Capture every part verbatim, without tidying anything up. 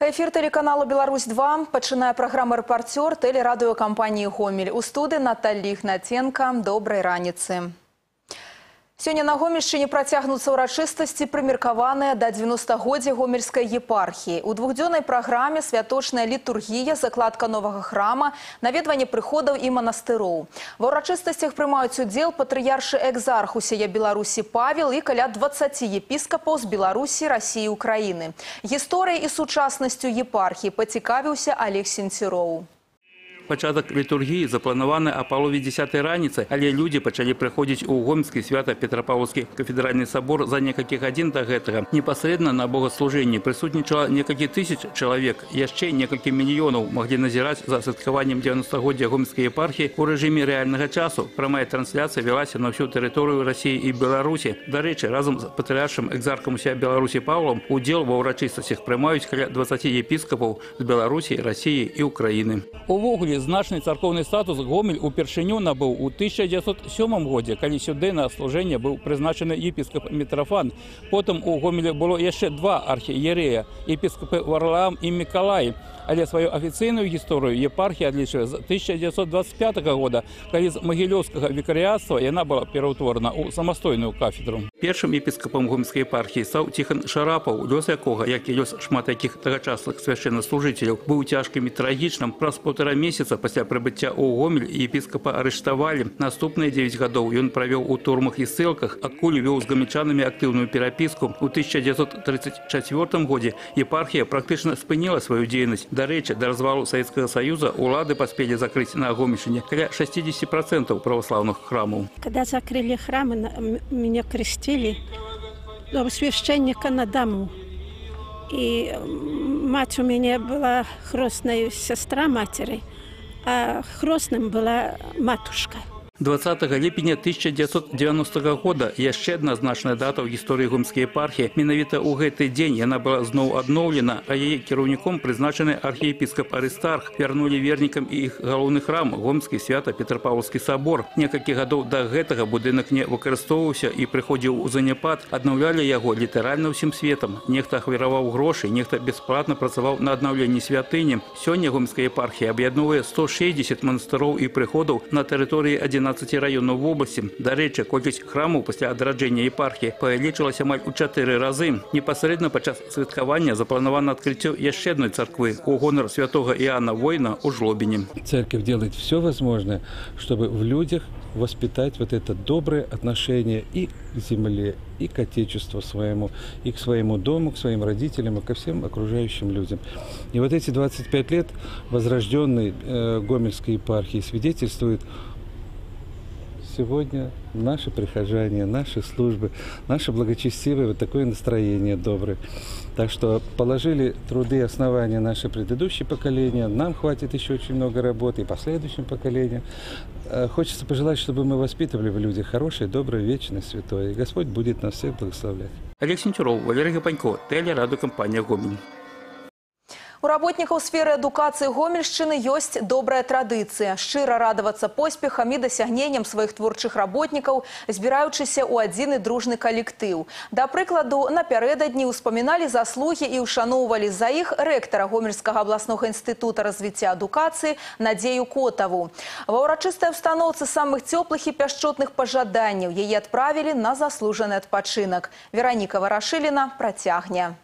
Эфир телеканалу «Беларусь два пачынае праграма «Рэпартёр» тэлерадыёкампаніі «Гомель». У студыі Наталья Ігнатенко. Добрай раніцы. Сёння на Гомельшчыне працягнуцца ўрачыстасці, прымеркаваныя да дзевяностагоддзя гомельскай епархіі. У двухдзённай праграме святочная літургія, закладка новага храма, наведванне прыходаў і манастыроў. Ва ўрачыстасцях прымаюць удзел патрыяршы экзарх усяе Беларусі Павел і каля дваццаці епіскапаў з Беларусі, Расіі і Украіны. Гісторыяй і сучаснасцю епархіі пацікавіўся Олег Сенцюроў. Пачатак літургіі запланаваны а палове дзесятай раніцы, але людзі пачалі прыходзіць у гомельскі свята-петрапаўлаўскі кафедральны сабор за некалькі гадзін да гэтага. Непасрэдна на богаслужэнні прысутнічала некалькі тысяч чалавек. Яшчэ некалькі мільёнаў маглі назіраць за святкаваннем дзевяностагоддзя гомельскай епархіі ў рэжыме рэальнага часу. Прамая трансляцыя вялася на ўсю тэрыторыю Расіі і Беларусі. Дарэчы, разам з патрыяршым экзархам уся Беларусі Паўлам удзел ва ўрачыстасцях прымаюць каля дваццаці епіскапаў з Беларусі, Расіі і Украіны. Увогуле значны царкоўны статус Гомель упершыню набыў у тысяча дзевяцьсот сёмым годзе, калі сюды на служэнне быў прызначаны епіскап Мітрафан. Потым у Гомелі было яшчэ два архіерэя – епіскапы Варлаам і Мікалай. Але сваю афіцыйную гісторыю епархія адлічвае з тысяча дзевяцьсот дваццаць пятага года, калі з магілёўскага викарыятства яна была пераўтворана ў самастойную кафедру. Першым епіскапам гомельскай епархіі стаў Тихон Шарапаў, лёс якога, як і лёс шмат якіх тагачасных свяшчэннаслужыцеляў, быў цяжкім і трагічным. Праз паўтара месяца пасля прыбыцця ў Гомель епіскапа арыштавалі. Наступныя дзевяць гадоў ён правёў у турмах і ссылках, адкуль вёў з гамельчанамі актыўную перапіску. У тысяча дзевяцьсот тридцать чацвёртым годзе епархія практычна спыніла сваю дзейнасць. Дарэчы, да развалу Савецкага Саюза улады паспелі закрыць на Гомельшчыне каля шестидесяти процентов православных храмаў. Когда закрыли храмы, меня крестили до священника на дому. И мать у меня была хрестная сестра матери, а хрестным была матушка. двадцатага ліпеня тысяча дзевяцьсот дзевяностага года яшчэ адна значная дата ў гісторыі гомельскай епархіі. Менавіта ў гэты дзень яна была зноў адноўлена, а яе кіраўніком прызначаны архіепіскап Арыстарх. Вярнулі вернікам і іх галоўны храм гомельскі свята-петрапаўлаўскі сабор. Некалькі гадоў да гэтага будынак не выкарыстоўваўся і прыходзіў у заняпад. Аднаўлялі яго літаральна ўсім светам. Нехта ахвяраваў грошы, нехта бясплатна працаваў на аднаўленні святыні. Сёння гомельская епархія аб'ядноўвае сто шэсцьдзесят манастыроў і прыходаў на тэрыторыі адзінаццаці раёнаў вобласці. Дарэчы, колькасць храмаў пасля адраджэння епархіі павялічылася амаль у чатыры разы. Непасрэдна падчас святкавання запланавана адкрыццё яшчэ адной царквы у гонар святого Иоанна Воина у Жлобине. Церковь делает все возможное, чтобы в людях воспитать вот это доброе отношение и к земле, и к отечеству своему, и к своему дому, к своим родителям, и ко всем окружающим людям. И вот эти двадцать пять лет возрожденной э, гомельской епархии свидетельствуют сегодня наши прихожане, наши службы, наше благочестивое вот такое настроение доброе. Так что положили труды и основания наши предыдущие поколения. Нам хватит еще очень много работы и последующим поколениям. Хочется пожелать, чтобы мы воспитывали в людях хорошее, доброе, вечное, святое. И Господь будет нас всех благословлять. Олег Сенцюроў, Валерий Гапанько, телерадиокомпания «Гомель». У работнікаў сферы адукацыі Гомельшчыны ёсць добрая традыцыя – шчыра радавацца поспехам і дасягненням сваіх творчых работнікаў, збіраючыся ў адзіны дружны калектыў. Да прыкладу, напярэдадні ўспаміналі заслугі і ўшаноўвалі за іх рэктара Гомельскага абласнога інстытута развіцця адукацыі Надзею Котаву. Ва ўрачыстай устаноўцы самых цёплых і пяшчотных пажаданняў яе адправілі на заслужаны адпачынак. Вераніка Варашыліна працягне.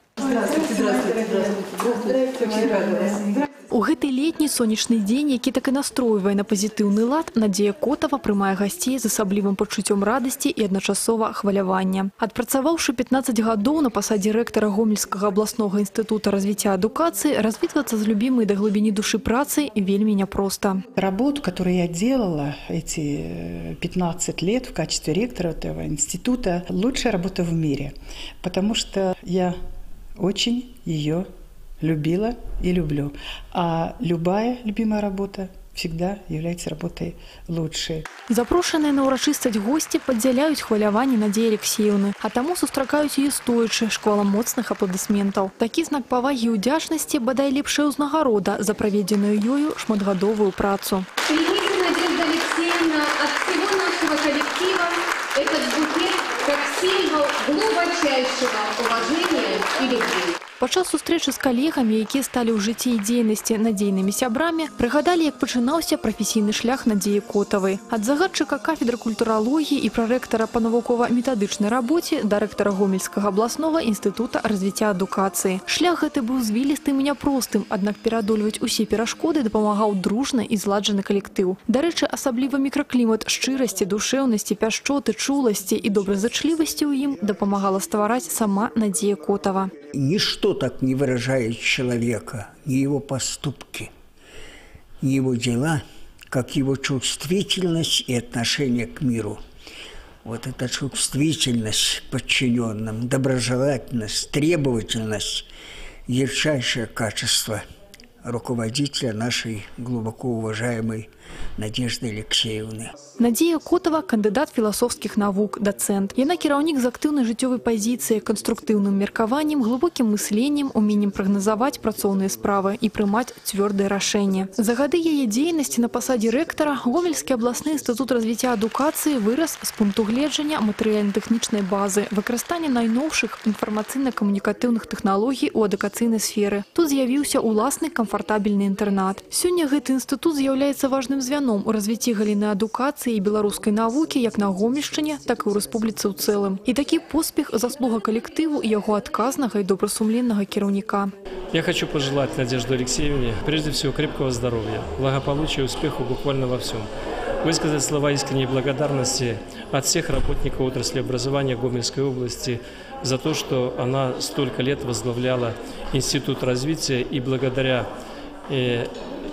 У гэты летні сонечны дзень, які так і настройвае на пазітыўны лад, Надзея Котава прымае гасцей з асаблівым пачуццём радасці і адначасова хвалявання. Адпрацаваўшы пятнадцать гадоў на пасадзе рэктара Гомельскага абласнога інстытута развіцця адукацыі, развітвацца з любімай да глыбіні душы працы вельмі няпроста. Работу, которую я делала эти пятнадцать лет в качестве ректора этого института, лучшая работа в мире, потому что я очень ее любила и люблю. А любая любимая работа всегда является работой лучшей. Запрошеныя на ўрачыстасць госці падзяляюць хваляванні Надзеі Алексеевны, а таму сустракаюць яе стоячы, шквалам моцных апладысментаў. Такі знак павагі і ўдзячнасці бадай лепшая ўзнагарода за праведзеную ёю шматгадовую працу. Примите, Надежда Алексеевна, от всего нашего коллектива этот букет как символ глубочайшего уважения и любви. Падчас сустрэчы з калегамі, якія сталі ў жыцці і дзейнасці надзейнымі сябрамі, прыгадалі, як пачынаўся прафесійны шлях Надзеі Котавай. Ад загадчыка кафедры культуралогіі і прарэктара па навукова-метадычнай рабоце да рэктара Гомельскага абласнога інстытута развіцця адукацыі. Шлях гэты быў звілістым і няпростым, аднак пераадольваць усе перашкоды дапамагаў дружны і зладжаны калектыў. Дарэчы, асабліва мікраклімат шчырасці, душэўнасці, пяшчоты, чуласці і добразычлівасці ў ім дапамагала ствараць сама Надзея Котава. Ничто так не выражает человека, ни его поступки, ни его дела, как его чувствительность и отношение к миру. Вот эта чувствительность подчиненным, доброжелательность, требовательность – ярчайшее качество руководителя нашей глубоко уважаемой Надежды Алексеевны. Надзея Котава – кандыдат філасофскіх навук, дацэнт. Яна кіраўнік з актыўнай жыццёвай пазіцыяй, канструктыўным меркаваннем, глыбокім мысленнем, уменнем прагназаваць працоўныя справы і прымаць цвёрдыя рашэнні. За гады яе дзейнасці на пасадзе рэктара Гомельскі абласны інстытут развіцця адукацыі вырас з пункту гледжання матэрыяльна-тэхнічнай базы, выкарыстання найноўшых інфармацыйна-камунікатыўных тэхналогій у адукацыйнай сферы. Тут з'явіўся уласны камфартабельны інтэрнат. Сёння гэты інстытут з'яўляецца важным звяном у развіцці галіны адукацыі і беларускай навукі як на Гомельшчыне, так і ў рэспубліцы ў цэлым. І такі поспех заслуга калектыву і яго адказнага і добрасумленнага кіраўніка. Я хочу пожелать Надежде Алексеевне прежде всего крепкого здоровья, благополучия и успеху буквально во всем. Высказать слова искренней благодарности от всех работников отрасли образования Гомельской области за то, что она столько лет возглавляла Институт развития, и благодаря э,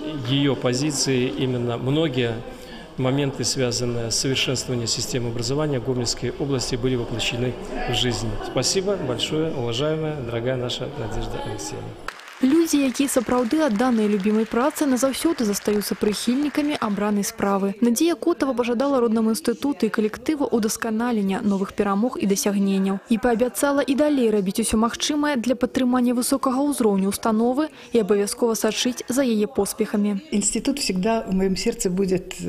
ее позиции именно многие моменты, связанные с совершенствованием системы образования Гомельской области, были воплощены в жизнь. Спасибо большое, уважаемая, дорогая наша Надежда Алексеевна. Людзі, якія сапраўды адданыя любімай працы, назаўсёды застаюцца прыхільнікамі абранай справы. Надзея Котава пажадала роднаму інстытуту і калектыву удасканалення новых перамог і дасягненняў. І паабяцала і далей рабіць усё магчымае для падтрымання высокага ўзроўню установы і абавязкова сачыць за яе поспехамі. Институт всегда в моем сердце будет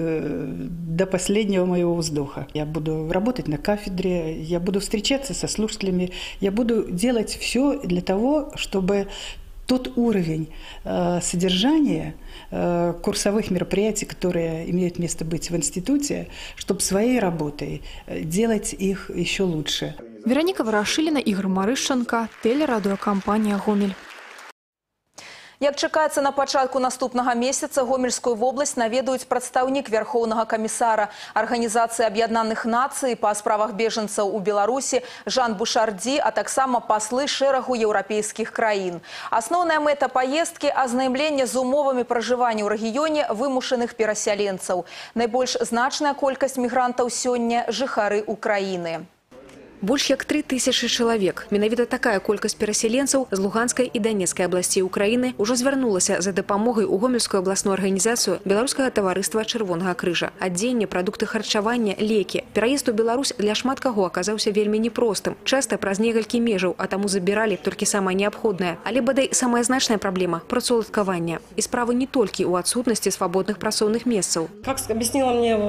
до последнего моего вздоха. Я буду работать на кафедре, я буду встречаться со слушателями, я буду делать все для того, чтобы тот уровень э, содержания э, курсовых мероприятий, которые имеют место быть в институте, чтобы своей работой делать их еще лучше. Вероніка Варашыліна, Ігор Марышчанка, тэлерадыёкампанія «Гомель». Як чакаецца, на пачатку наступнага месяца Гомельскую вобласць наведаюць прадстаўнік Вярхоўнага камісара Арганізацыі Аб'яднаных Нацый па справах бежанцаў у Беларусі Жан Бушардзі, а таксама паслы шэрагу еўрапейскіх краін. Асноўная мэта паездкі – азнаямленне з умовамі пражывання ў рэгіёне вымушаных перасяленцаў. Найбольш значная колькасць мігрантаў сёння – жыхары Украіны. Больш як тры тысячы чалавек. Менавіта такая колькасць перасяленцаў з Луганскай і Данецкай абласцей Украіны ўжо звярнулася за дапамогай у Гомельскую абласную арганізацыю Беларускага таварыства Чырвонага крыжа. Адзенне, прадукты харчавання, лекі. Пераезд у Беларусь для шмат каго аказаўся вельмі непростым. Часта праз некалькі межаў, а таму забіралі толькі самае неабходнае. Але бадай самая значная праблема – працаўладкавання. І справа не толькі ў адсутнасці свабодных працоўных месцаў. Как объяснила мне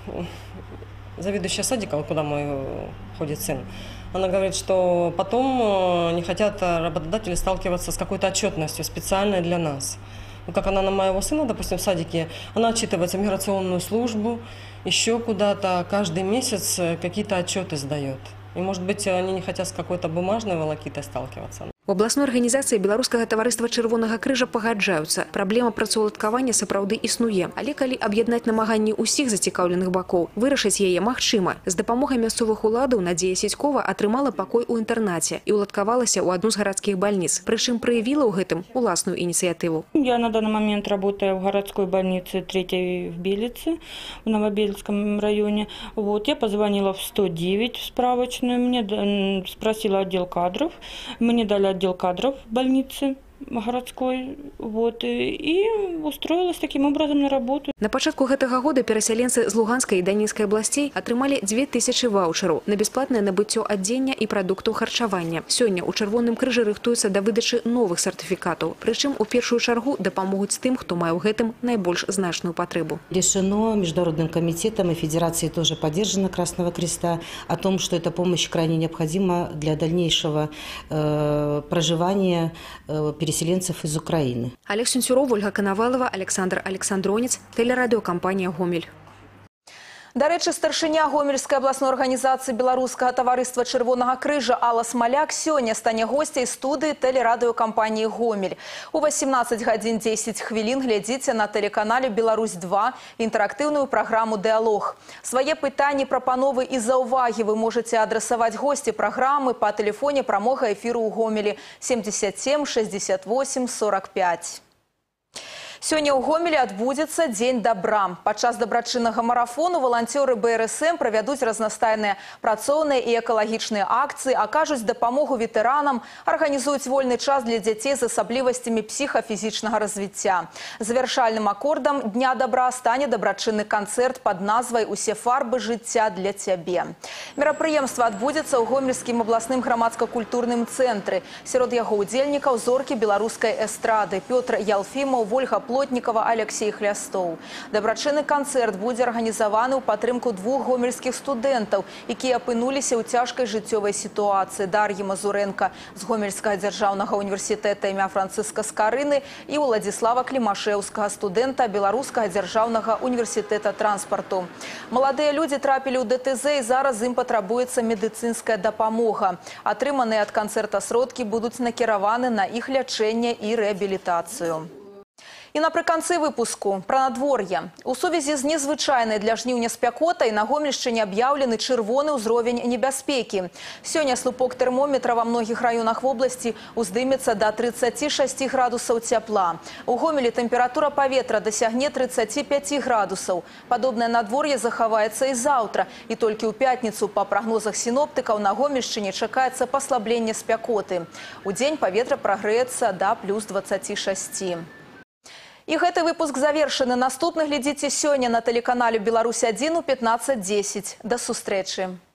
заведующая садиком, куда мой ходит сын, она говорит, что потом не хотят работодатели сталкиваться с какой-то отчетностью специальной для нас. Ну, как она на моего сына, допустим, в садике, она отчитывается в миграционную службу, еще куда-то, каждый месяц какие-то отчеты сдает. И, может быть, они не хотят с какой-то бумажной волокитой сталкиваться. У абласной арганізацыі Беларускага таварыства Чырвонага крыжа пагаджаюцца. Праблема працаўладкавання сапраўды існуе. Але калі аб'яднаць намаганні ўсіх зацікаўленых бакоў, вырашыць яе магчыма. З дапамогай мясцовых уладаў Надзея Сідзькова атрымала пакой у інтэрнаце і уладкавалася ў адну з гарадскіх бальніц. Прычым праявіла ў гэтым уласную ініцыятыву. Я на данный момент работаю в городской больнице третьей в Белице, в Новобельском районе. Вот, я позвонила в сто девять в справочную, мне спросила отдел кадров, мне дали отдел кадров в больнице, городской, вот, и устроилась таким образом на работу. На пачатку гэтага года перасяленцы з Луганскай і Данільскай абласцей атрымалі дзве тысячы ваўчараў на бясплатнае набыццё адзення і прадуктаў харчавання. Сёння ў Чырвоным крыжы рыхтуюцца да выдачы новых сертыфікатаў. Прычым у першую чаргу дапамогуць тым, хто мае ў гэтым найбольш значную патребу. Решено Международным комитетом и Федерацией тоже поддержано Красного Креста о том, что эта помощь крайне необходима для дальнейшего э, проживания э, переселенцев из Украины. Олег Сюнцюров, Ольга Коновалова, Александр Александронец, телерадиокомпания «Гомель». Дарэчы, старшыня Гомельскай абласной арганізацыі Беларускага таварыства Чырвонага крыжа Алла Смаляк сёння стане госцяй студыі тэлерадыёкампаніі «Гомель». У восемнадцать гадзін дзесяць хвілін глядзіце на тэлеканале «Беларусь два» інтэрактыўную праграму «Дыалог». Свае пытанні, прапановы і заўвагі вы можаце адрасаваць госці праграмы па тэлефоне прамога эфіру ў Гомелі семьдесят семь шестьдесят восемь сорок пять. Сёння ў Гомелі адбудзецца Дзень добра. Падчас дабрачыннага марафону валанцёры бэ эр эс эм правядуць разнастайныя працоўныя і экалагічныя акцыі, акажуць дапамогу ветэранам, арганізуюць вольны час для дзяцей з асаблівасцямі псіхафізічнага развіцця. Завяршальным акордам Дня добра стане дабрачынны канцэрт пад назвай «Усе фарбы жыцця для цябе». Мерапрыемства адбудзецца ў Гомельскім абласным грамадска-культурным цэнтры. Сярод яго ўдзельнікаў зоркі беларускай эстрады Пётр Ялфімаў, Вольга Плотнікова, Алексей Хлястоў. Дабрачынны канцэрт будзе арганізаваны ў падтрымку двух гомельскіх студэнтаў, якія апынуліся ў цяжкай жыццёвай сітуацыі. Дар'і Мазуренка з Гомельскага дзяржаўнага універсітэта імя Францыска Скарыны і Уладзіслава Клімашэўскага, студэнта Беларускага дзяржаўнага універсітэта транспарту. Маладыя людзі трапілі ў дэ тэ зэ і зараз ім патрабуецца медыцынская дапамога. Атрыманыя ад канцэрта сродкі будуць накіраваны на іх лячэнне і рэабілітацыю. І напрыканцы выпуску пра надвор'е. У сувязі з незвычайнай для жніўня спякотай на Гомельшчыне аб'яўлены чырвоны ўзровень небяспекі. Сёння слупок тэрмометра ва многіх раёнах вобласці уздымецца да тридцати шести градусаў цяпла. У Гомелі тэмпература паветра дасягне тридцати пяти градусаў. Падобнае надвор'е захаваецца і заўтра. І толькі ў пятніцу па прагнозах сіноптыкаў на Гомельшчыне чакаецца паслабленне спякоты. Удзень паветра прагрэецца да плюс двадцати шести. І гэты выпуск завершаны. Наступны глядзіце сёння на тэлеканале «Беларусь один у пятнадцать десять». Да сустрэчы!